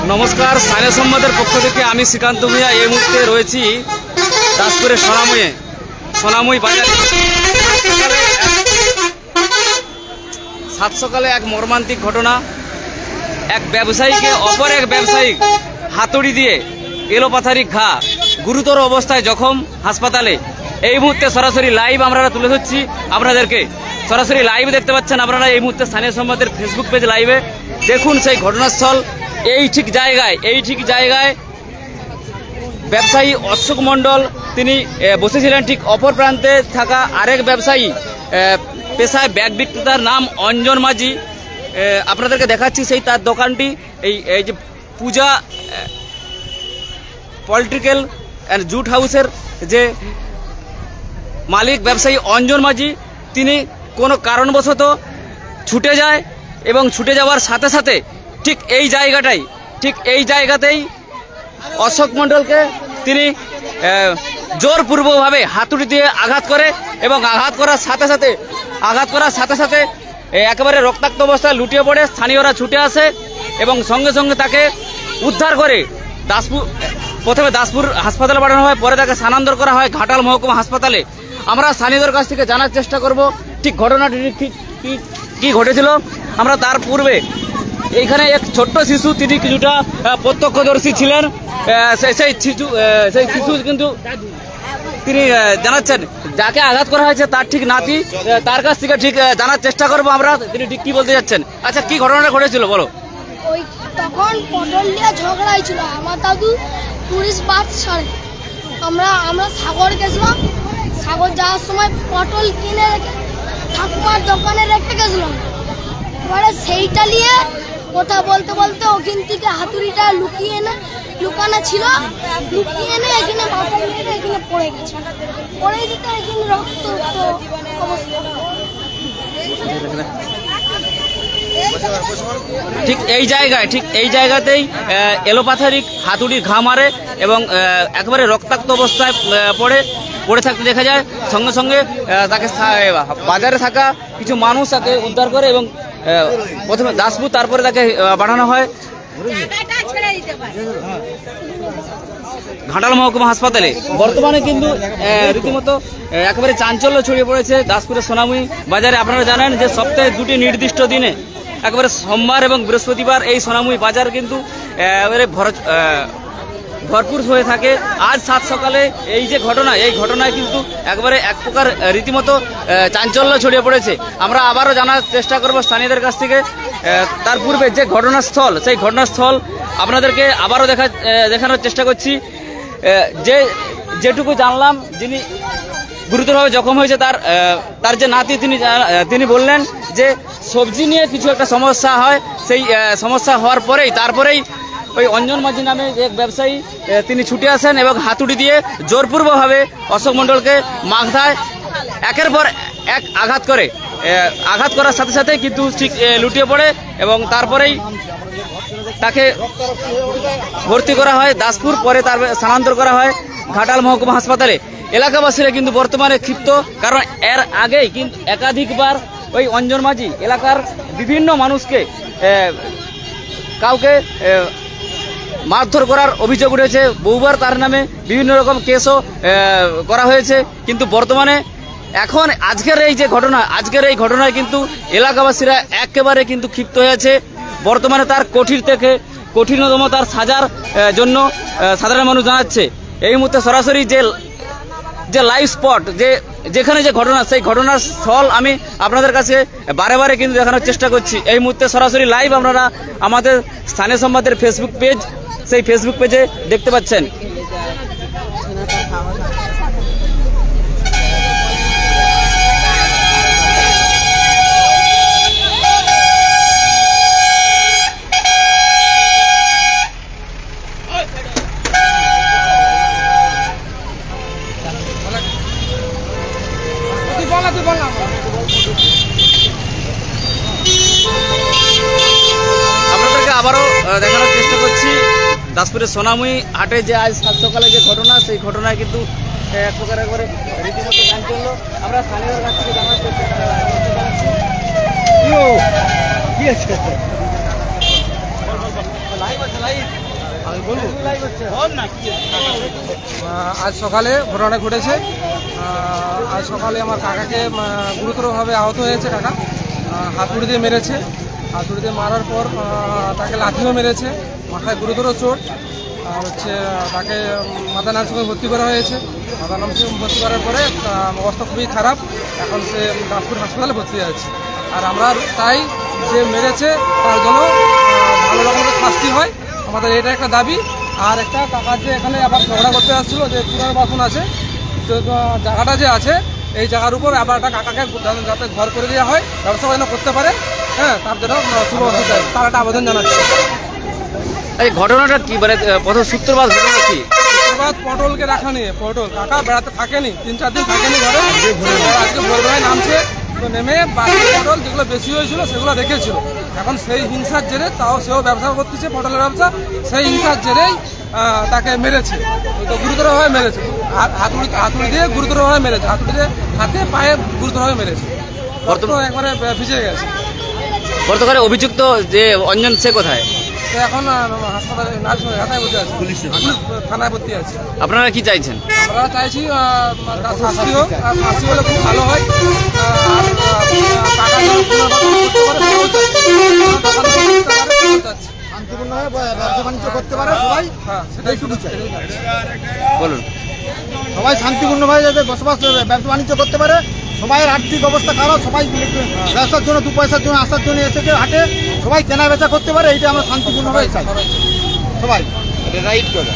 নমস্কার, স্থানীয় সংবাদের পক্ষ থেকে আমি শ্রীকান্ত ভূঁইয়া এই মুহূর্তে রয়েছি দাসপুরের সোনামুই বাজারে। সাত সকালে এক মর্মান্তিক ঘটনা। এক ব্যবসায়ীকে অপর এক ব্যবসায়ী হাতুড়ি দিয়ে এলোপাথারি ঘা, গুরুতর অবস্থায় জখম হাসপাতালে। এই মুহূর্তে সরাসরি লাইভ আমরা তুলে ধরছি আপনাদেরকে। সরাসরি লাইভ দেখতে পাচ্ছেন আপনারা এই মুহূর্তে স্থানীয় সংবাদের ফেসবুক পেজ লাইভে। দেখুন সেই ঘটনাস্থল। এই ঠিক জায়গায় ব্যবসায়ী অশোক মণ্ডল তিনি বসেছিলেন। ঠিক অপর প্রান্তে থাকা আরেক ব্যবসায়ী পেশায় ব্যাগ বিক্রেতার নাম অঞ্জন মাঝি। আপনাদেরকে দেখাচ্ছি সেই তার দোকানটি। এই যে পূজা পলিটিক্যাল অ্যান্ড জুট হাউসের যে মালিক ব্যবসায়ী অঞ্জন মাঝি, তিনি কোনো কারণবশত ছুটে যায় এবং ছুটে যাওয়ার সাথে সাথে ঠিক এই জায়গাতেই অশোক মণ্ডলকে তিনি জোরপূর্বকভাবে হাতুড়ি দিয়ে আঘাত করে এবং আঘাত করার সাথে সাথে একেবারে রক্তাক্ত অবস্থায় লুটিয়ে পড়ে। স্থানীয়রা ছুটে আসে এবং সঙ্গে সঙ্গে তাকে উদ্ধার করে প্রথমে দাসপুর হাসপাতালে পাঠানো হয়, পরে তাকে স্থানান্তর করা হয় ঘাটাল মহকুমা হাসপাতালে। আমরা স্থানীয়দের কাছ থেকে জানার চেষ্টা করব ঠিক ঘটনাটি কি ঘটেছিল। আমরা তার পূর্বে এইখানে এক ছোট্ট শিশু, তিনি কিছুটা প্রত্যক্ষদর্শী ছিলেন। সেই শিশু কিন্তু তিনি জানাচ্ছেন যাকে আঘাত করা হয়েছে তার ঠিক নাতি। তার কাছ থেকে ঠিক জানার চেষ্টা করবো আমরা তিনি ঠিক কি বলতে যাচ্ছেন। আচ্ছা, কি ঘটনাটা ঘটেছিল বলো। ওই তখন পটল নিয়ে ঝগড়া হয়েছিল। আমার দাদু টুরিস্ট বাস ছাড়ে, আমরা সাগর গেছিলাম। সাগর যাওয়ার সময় পটল কিনে রেখে ঠাকুমার দোকানে রেখে গেছিলাম। এবারে সেইটা নিয়ে কথা বলতে বলতে ওখান থেকে হাতুড়িটা লুকানো ছিল, লুকিয়ে এনে এখানে মাথা মেরে এখানে পড়ে গেছে। পড়ে দিতে এখানে রক্ত অবস্থা। ঠিক এই জায়গাতেই এলোপাথারিক হাতুড়ির ঘা মারে এবং একেবারে রক্তাক্ত অবস্থায় পড়ে থাকতে দেখা যায়। সঙ্গে সঙ্গে তাকে বাজারে থাকা কিছু মানুষ তাকে উদ্ধার করে এবং প্রথমে দাসপুর, তারপরে তাকে পাঠানো হয় ঘাটাল মহকুমা হাসপাতালে। বর্তমানে কিন্তু রীতিমতো একেবারে চাঞ্চল্য ছড়িয়ে পড়েছে দাসপুরের সোনামুই বাজারে। আপনারা জানেন যে সপ্তাহে দুটি নির্দিষ্ট দিনে একেবারে সোমবার এবং বৃহস্পতিবার এই সোনামুই বাজার কিন্তু একেবারে ভরপুর হয়ে থাকে। আজ সাত সকালে এই যে ঘটনা, এই ঘটনায় কিন্তু একবারে এক প্রকার রীতিমতো চাঞ্চল্য ছড়িয়ে পড়েছে। আমরা আবারও জানার চেষ্টা করব স্থানীয়দের কাছ থেকে। তার পূর্বে যে ঘটনাস্থল, সেই ঘটনাস্থল আপনাদেরকে আবারও দেখানোর চেষ্টা করছি। যেটুকু জানলাম, যিনি গুরুতরভাবে জখম হয়েছে তার যে নাতি, তিনি বললেন যে সবজি নিয়ে কিছু একটা সমস্যা হয়। সেই সমস্যা হওয়ার তারপরেই ওই অঞ্জন মাঝি নামে এক ব্যবসায়ী তিনি ছুটে আসেন এবং হাতুড়ি দিয়ে জোরপূর্বকভাবে অশোক মণ্ডলকে মাথায় একের পর এক আঘাত করার সাথে সাথে কিন্তু ঠিক লুটিয়ে পড়ে এবং তারপরেই তাকে ভর্তি করা হয় দাসপুর, পরে তার স্থানান্তর করা হয় ঘাটাল মহকুমা হাসপাতালে। এলাকাবাসীরা কিন্তু বর্তমানে ক্ষিপ্ত, কারণ এর আগেই কিন্তু একাধিকবার ওই অঞ্জন মাঝি এলাকার বিভিন্ন মানুষকে কাউকে মারধর করার অভিযোগ উঠেছে। বহুবার তার নামে বিভিন্ন রকম কেসও করা হয়েছে। কিন্তু বর্তমানে এখন আজকের এই ঘটনায় কিন্তু এলাকাবাসীরা একেবারে কিন্তু ক্ষিপ্ত হয়েছে। বর্তমানে তার কঠিনতম তার সাজার জন্য সাধারণ মানুষ জানাচ্ছে। এই মুহূর্তে সরাসরি যে লাইভ স্পট, যেখানে যে ঘটনা, সেই ঘটনার স্থল আমি আপনাদের কাছে বারে কিন্তু দেখানোর চেষ্টা করছি। এই মুহূর্তে সরাসরি লাইভ আপনারা আমাদের স্থানীয় সংবাদের ফেসবুক পেজ, সেই ফেসবুক পেজে দেখতে পাচ্ছেন। আপনাদেরকে আবারও দেখানোর চেষ্টা করছি দাসপুরের সোনামুই হাটে যে আজ সাত সকালে যে ঘটনা, সেই ঘটনায় কিন্তু এক প্রকার একবারে রীতিমতো চাঞ্চল্য। আমরা স্থানীয়দের কাছ থেকে জানার চেষ্টা করছি। আমি বলবো আজ সকালে ঘটনা ঘটেছে। আজ সকালে আমার কাকাকে গুরুতরভাবে আহত হয়েছে। কাকা হাতুড়ি দিয়ে মেরেছে। হাতুড়ি দিয়ে মারার পর তাকে লাঠিও মেরেছে, মাথায় গুরুতর চোট। আর হচ্ছে তাকে মাথা নার্সিংহোমে ভর্তি করা হয়েছে। মাথা নার্সিংহোমে ভর্তি করার পরে অবস্থা খুবই খারাপ। এখন সে দাসপুর হাসপাতালে ভর্তি আছে। আর আমরা চাই যে মেরেছে তার জন্য ভালো রকমের শাস্তি হয়, আমাদের এটা একটা দাবি। আর একটা কাকার যে এখানে আবার ঝগড়া করতে আসছিল, যে পুনর্বাসন আছে, তো জায়গাটা যে আছে এই জায়গার উপর আবার একটা কাকাকে যাতে ঘর করে দেওয়া হয়, ব্যবসা যেন করতে পারে, হ্যাঁ, তার জন্য শুভ অসুবিধা তার একটা আবেদন জানাচ্ছি। এই ঘটনাটা কি, মানে প্রথম সূত্রপাত ঘটনা কি? পটলকে রাখা নিয়ে, পটল কাকা বেড়াতে থাকেনি, 3-4 দিন থাকেনি ঘরে। আজকে ভোরবেলায় নামছে, তো নেমে বাকি পটল যেগুলো বেশি হয়েছিল সেগুলো রেখেছিল। এখন সেই হিংসার জেরে, তাও সেও ব্যবসা করতেছে পটলের ব্যবসা, সেই হিংসার জেরেই তাকে মেরেছে, তো গুরুতরভাবে মেরেছে। হাতুড়ি দিয়ে গুরুতরভাবে মেরেছে, হাতুড়ি দিয়ে হাতে পায়ে গুরুতরভাবে মেরেছে, রক্ত একবারে ভিজে গেছে। বর্তমানে অভিযুক্ত যে অঞ্জন, সে কোথায়? তো এখন হাসপাতালে নার্সিংহোমে ভর্তি আছে, পুলিশ থানায় ভর্তি আছে। আপনারা কি চাইছেন? আমরা চাইছি তার শাস্তি হোক, আর শাস্তি হলে খুব ভালো হয়। আর টাকা শান্তিপূর্ণভাবে ব্যবসা বাণিজ্য করতে পারে সবাই, সেটাই শুধু চাই। বলুন। সবাই শান্তিপূর্ণভাবে যাতে বসবাস ব্যবসা বাণিজ্য করতে পারে। সবাই আর্থিক অবস্থা খারাপ, সবাই ব্যবসার জন্য 2 পয়সার জন্য আসার জন্য এসেছে হাটে, সবাই কেনা বেচা করতে পারে, এইটা আমরা শান্তিপূর্ণভাবে চাই সবাই। রাইট করে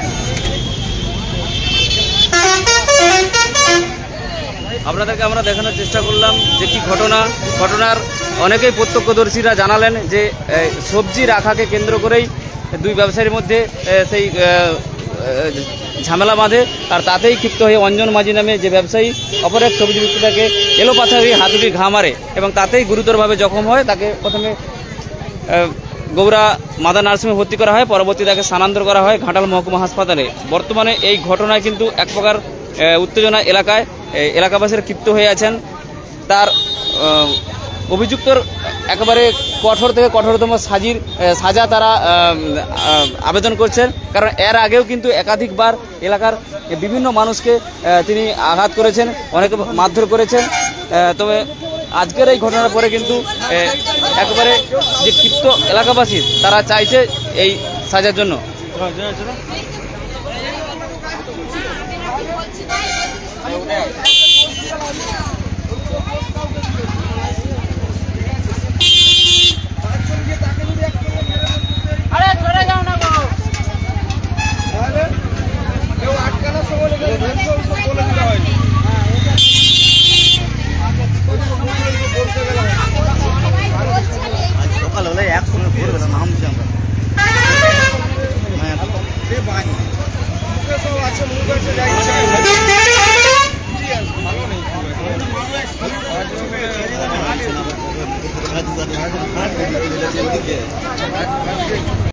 আপনাদেরকে আমরা দেখানোর চেষ্টা করলাম যে কি ঘটনার অনেকেই প্রত্যক্ষদর্শীরা জানালেন যে সবজি রাখাকে কেন্দ্র করেই দুই ব্যবসায়ীর মধ্যে সেই ঝামেলা বাঁধে। আর তাতেই ক্ষিপ্ত হয়ে অঞ্জন মাঝি নামে যে ব্যবসায়ী অপর এক সবজি বিক্রেতাকে এলোপাথারি হাতুড়ি ঘা মারে এবং তাতেই গুরুতরভাবে জখম হয়। তাকে প্রথমে গৌড়া মাদার নার্সিংহোমে ভর্তি করা হয়, পরবর্তী তাকে স্থানান্তর করা হয় ঘাটাল মহকুমা হাসপাতালে। বর্তমানে এই ঘটনায় কিন্তু এক প্রকার উত্তেজনা এলাকাবাসীরা ক্ষিপ্ত হয়ে আছেন। তার অভিযুক্তর একেবারে কঠোর থেকে কঠোরতম সাজা তারা আবেদন করছেন, কারণ এর আগেও কিন্তু একাধিকবার এলাকার বিভিন্ন মানুষকে তিনি আঘাত করেছেন, অনেকে মারধর করেছেন। তবে আজকের এই ঘটনার পরে কিন্তু একেবারে যে ক্ষিপ্ত এলাকাবাসী তারা চাইছে এই সাজার জন্য। সকাল হলে একসঙ্গে করবে না, নামছি আমরা।